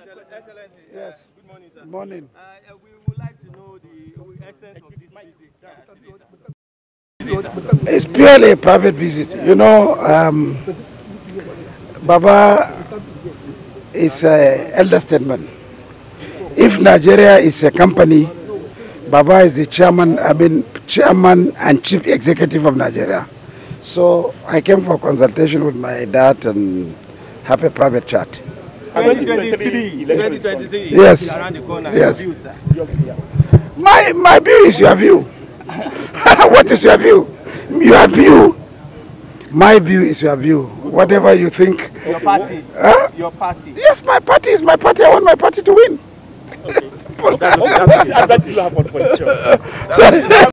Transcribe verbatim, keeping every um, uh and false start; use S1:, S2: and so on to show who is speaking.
S1: Excellency.
S2: Yes.
S1: Uh, good morning, sir.
S2: Good morning.
S1: Uh, we would like to know the essence of this visit uh, today, sir.
S2: It's purely a private visit. You know, um, Baba is an elder statesman. If Nigeria is a company, Baba is the chairman, I mean, chairman and chief executive of Nigeria. So I came for consultation with my dad and have a private chat.
S1: twenty twenty-three, twenty twenty-three
S2: Yes.
S1: around the corner.
S2: Yes.
S1: Your view, sir.
S2: My, my view is your view. What is your view? Your view. My view is your view. Whatever you think.
S1: Your party.
S2: Huh?
S1: Your party.
S2: Yes, my party is my party. I want my party to win.
S3: That's what you have for the politician.
S2: Sorry.